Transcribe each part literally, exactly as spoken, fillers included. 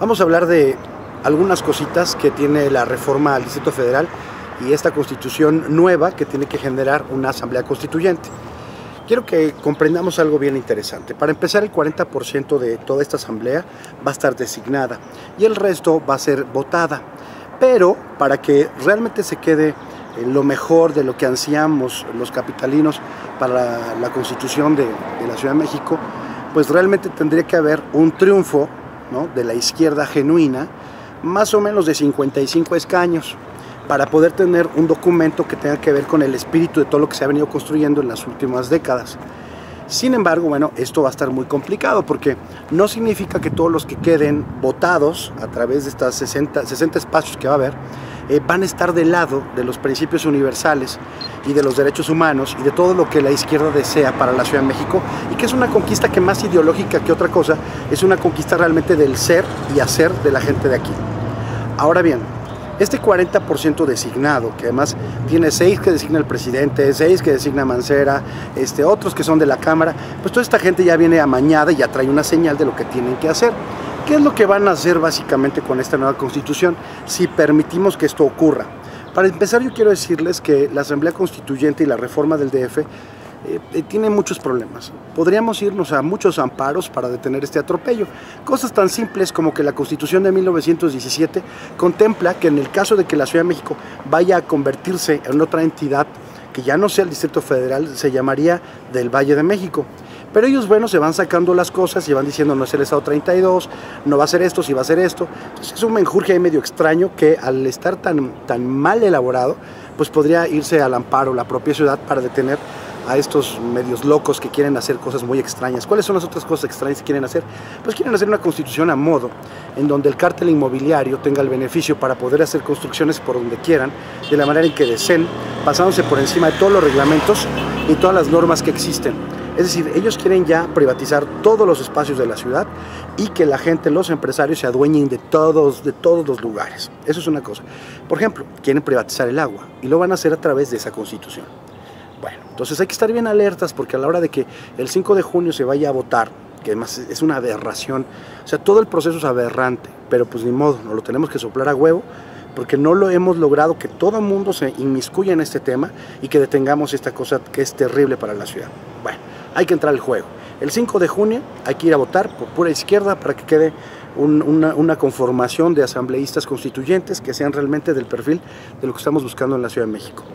Vamos a hablar de algunas cositas que tiene la reforma al Distrito Federal y esta constitución nueva que tiene que generar una asamblea constituyente. Quiero que comprendamos algo bien interesante. Para empezar, el cuarenta por ciento de toda esta asamblea va a estar designada y el resto va a ser votada. Pero para que realmente se quede lo mejor de lo que ansiamos los capitalinos para la constitución de, de la Ciudad de México, pues realmente tendría que haber un triunfo, ¿no?, de la izquierda genuina, más o menos de cincuenta y cinco escaños, para poder tener un documento que tenga que ver con el espíritu de todo lo que se ha venido construyendo en las últimas décadas. Sin embargo, bueno, esto va a estar muy complicado porque no significa que todos los que queden votados a través de estos sesenta, sesenta espacios que va a haber eh, van a estar del lado de los principios universales y de los derechos humanos y de todo lo que la izquierda desea para la Ciudad de México, y que es una conquista que más ideológica que otra cosa es una conquista realmente del ser y hacer de la gente de aquí. Ahora bien, este cuarenta por ciento designado, que además tiene seis que designa el presidente, seis que designa Mancera, este, otros que son de la Cámara, pues toda esta gente ya viene amañada y ya trae una señal de lo que tienen que hacer. ¿Qué es lo que van a hacer básicamente con esta nueva constitución si permitimos que esto ocurra? Para empezar, yo quiero decirles que la Asamblea Constituyente y la reforma del D F Eh, eh, tiene muchos problemas. Podríamos irnos a muchos amparos para detener este atropello. Cosas tan simples como que la Constitución de mil novecientos diecisiete contempla que en el caso de que la Ciudad de México vaya a convertirse en otra entidad que ya no sea el Distrito Federal, se llamaría del Valle de México. Pero ellos, bueno, se van sacando las cosas y van diciendo no es el Estado treinta y dos, no va a ser esto, sí va a ser esto. Entonces es un menjurje ahí medio extraño que al estar tan, tan mal elaborado, pues podría irse al amparo la propia ciudad para detener a estos medios locos que quieren hacer cosas muy extrañas. ¿Cuáles son las otras cosas extrañas que quieren hacer? Pues quieren hacer una constitución a modo, en donde el cártel inmobiliario tenga el beneficio para poder hacer construcciones por donde quieran, de la manera en que deseen, pasándose por encima de todos los reglamentos y todas las normas que existen. Es decir, ellos quieren ya privatizar todos los espacios de la ciudad y que la gente, los empresarios, se adueñen de todos, de todos los lugares. Eso es una cosa. Por ejemplo, quieren privatizar el agua y lo van a hacer a través de esa constitución. Bueno, entonces hay que estar bien alertas porque a la hora de que el cinco de junio se vaya a votar, que además es una aberración, o sea, todo el proceso es aberrante, pero pues ni modo, nos lo tenemos que soplar a huevo porque no lo hemos logrado que todo el mundo se inmiscuya en este tema y que detengamos esta cosa que es terrible para la ciudad. Bueno, hay que entrar al juego. El cinco de junio hay que ir a votar por pura izquierda para que quede un, una, una conformación de asambleístas constituyentes que sean realmente del perfil de lo que estamos buscando en la Ciudad de México.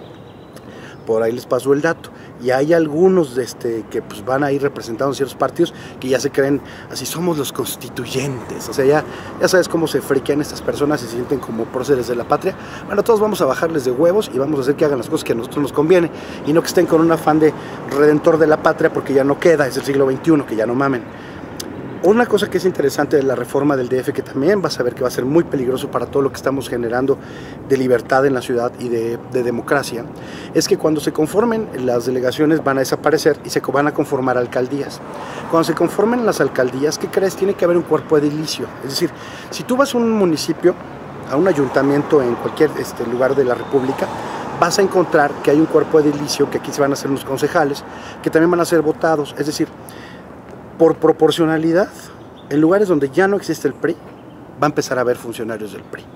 Por ahí les paso el dato, y hay algunos este, que pues, van a ir representando ciertos partidos que ya se creen así, somos los constituyentes, o sea, ya, ya sabes cómo se friquean estas personas y se sienten como próceres de la patria. Bueno, todos vamos a bajarles de huevos y vamos a hacer que hagan las cosas que a nosotros nos conviene, y no que estén con un afán de redentor de la patria porque ya no queda, es el siglo veintiuno, que ya no mamen. Una cosa que es interesante de la reforma del D F, que también vas a ver que va a ser muy peligroso para todo lo que estamos generando de libertad en la ciudad y de, de democracia, es que cuando se conformen las delegaciones van a desaparecer y se van a conformar alcaldías. Cuando se conformen las alcaldías, ¿qué crees? Tiene que haber un cuerpo edilicio. Es decir, si tú vas a un municipio, a un ayuntamiento en cualquier este, lugar de la República, vas a encontrar que hay un cuerpo edilicio, que aquí se van a hacer unos concejales, que también van a ser votados. Es decir, por proporcionalidad, en lugares donde ya no existe el P R I, va a empezar a haber funcionarios del P R I.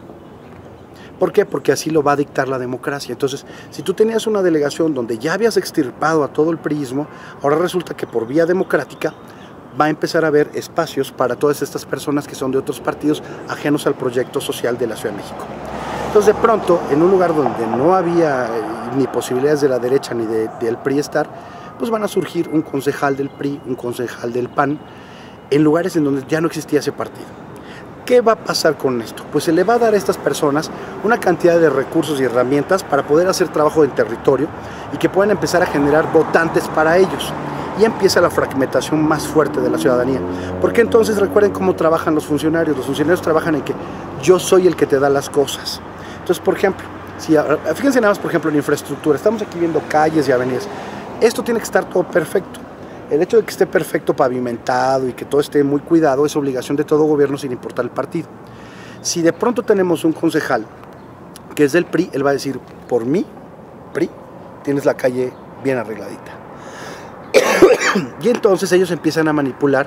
¿Por qué? Porque así lo va a dictar la democracia. Entonces, si tú tenías una delegación donde ya habías extirpado a todo el priismo, ahora resulta que por vía democrática va a empezar a haber espacios para todas estas personas que son de otros partidos ajenos al proyecto social de la Ciudad de México. Entonces, de pronto, en un lugar donde no había ni posibilidades de la derecha ni de, del P R I estar, pues van a surgir un concejal del P R I, un concejal del P A N, en lugares en donde ya no existía ese partido. ¿Qué va a pasar con esto? Pues se le va a dar a estas personas una cantidad de recursos y herramientas para poder hacer trabajo en territorio y que puedan empezar a generar votantes para ellos. Y empieza la fragmentación más fuerte de la ciudadanía. Porque entonces recuerden cómo trabajan los funcionarios. Los funcionarios trabajan en que yo soy el que te da las cosas. Entonces, por ejemplo, si, fíjense nada más, por ejemplo, en infraestructura. Estamos aquí viendo calles y avenidas. Esto tiene que estar todo perfecto. El hecho de que esté perfecto, pavimentado y que todo esté muy cuidado es obligación de todo gobierno sin importar el partido. Si de pronto tenemos un concejal que es del P R I, él va a decir, por mí, P R I, tienes la calle bien arregladita. Y entonces ellos empiezan a manipular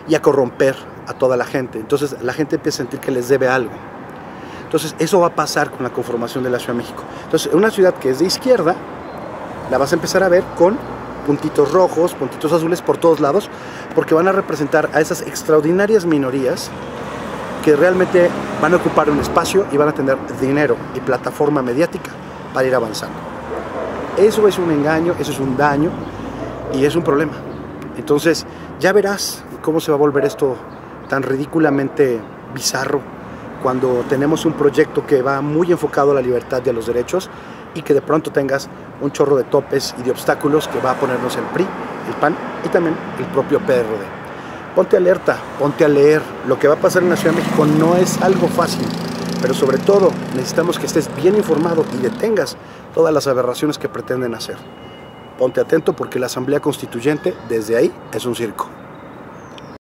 y a corromper a toda la gente. Entonces la gente empieza a sentir que les debe algo. Entonces eso va a pasar con la conformación de la Ciudad de México. Entonces una ciudad que es de izquierda, la vas a empezar a ver con puntitos rojos, puntitos azules por todos lados, porque van a representar a esas extraordinarias minorías que realmente van a ocupar un espacio y van a tener dinero y plataforma mediática para ir avanzando. Eso es un engaño, eso es un daño y es un problema. Entonces ya verás cómo se va a volver esto tan ridículamente bizarro cuando tenemos un proyecto que va muy enfocado a la libertad y a los derechos y que de pronto tengas un chorro de topes y de obstáculos que va a ponernos el P R I, el P A N y también el propio P R D. Ponte alerta, ponte a leer. Lo que va a pasar en la Ciudad de México no es algo fácil, pero sobre todo necesitamos que estés bien informado y detengas todas las aberraciones que pretenden hacer. Ponte atento porque la Asamblea Constituyente desde ahí es un circo.